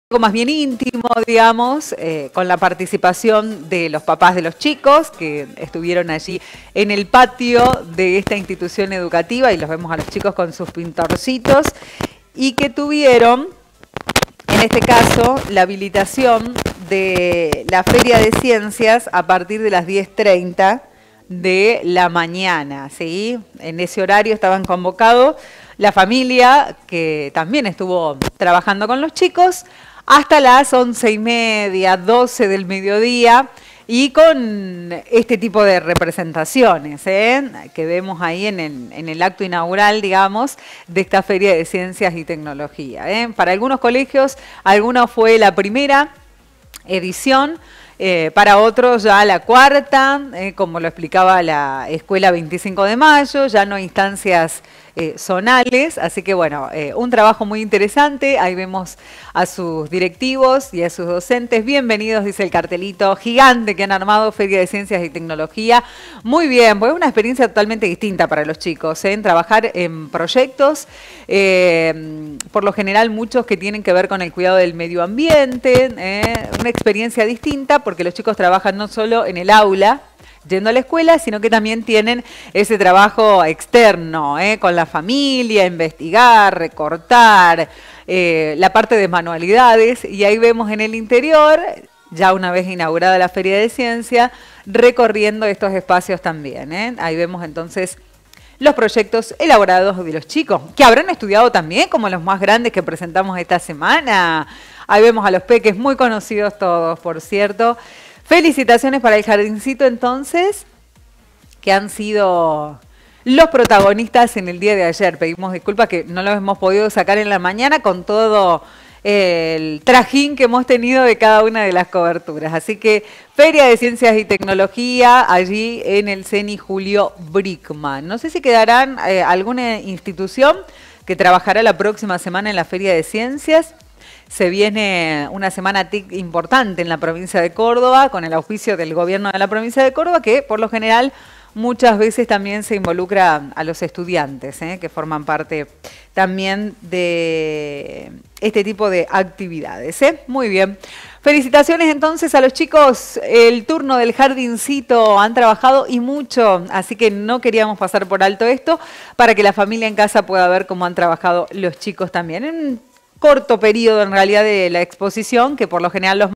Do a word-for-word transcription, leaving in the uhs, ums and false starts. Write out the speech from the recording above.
Algo más bien íntimo, digamos, eh, con la participación de los papás de los chicos que estuvieron allí en el patio de esta institución educativa y los vemos a los chicos con sus pintorcitos y que tuvieron, en este caso, la habilitación de la Feria de Ciencias a partir de las diez treinta de la mañana, ¿sí? En ese horario estaban convocados la familia que también estuvo trabajando con los chicos hasta las once y media, doce del mediodía, y con este tipo de representaciones ¿eh? que vemos ahí en el, en el acto inaugural, digamos, de esta Feria de Ciencias y Tecnología. ¿eh? Para algunos colegios, alguna fue la primera edición, Eh, para otros ya la cuarta, eh, como lo explicaba la Escuela veinticinco de mayo, ya no instancias eh, zonales, así que bueno, eh, un trabajo muy interesante, ahí vemos a sus directivos y a sus docentes, bienvenidos, dice el cartelito gigante que han armado Feria de Ciencias y Tecnología, muy bien, pues es una experiencia totalmente distinta para los chicos, ¿eh? en trabajar en proyectos, eh, por lo general muchos que tienen que ver con el cuidado del medio ambiente, ¿eh? una experiencia distinta, porque los chicos trabajan no solo en el aula, yendo a la escuela, sino que también tienen ese trabajo externo, ¿eh? con la familia, investigar, recortar, eh, la parte de manualidades, y ahí vemos en el interior, ya una vez inaugurada la Feria de Ciencia, recorriendo estos espacios también. ¿eh? Ahí vemos entonces los proyectos elaborados de los chicos, que habrán estudiado también, como los más grandes que presentamos esta semana. Ahí vemos a los peques, muy conocidos todos, por cierto. Felicitaciones para el jardincito, entonces, que han sido los protagonistas en el día de ayer. Pedimos disculpas que no los hemos podido sacar en la mañana con todo el trajín que hemos tenido de cada una de las coberturas. Así que Feria de Ciencias y Tecnología allí en el CENI Julio Brickman. No sé si quedarán eh, alguna institución que trabajará la próxima semana en la Feria de Ciencias. Se viene una semana T I C importante en la provincia de Córdoba, con el auspicio del gobierno de la provincia de Córdoba, que por lo general muchas veces también se involucra a los estudiantes, ¿eh? que forman parte también de este tipo de actividades. ¿eh? Muy bien. Felicitaciones entonces a los chicos. El turno del jardincito han trabajado y mucho, así que no queríamos pasar por alto esto para que la familia en casa pueda ver cómo han trabajado los chicos también. En corto periodo en realidad de la exposición, que por lo general los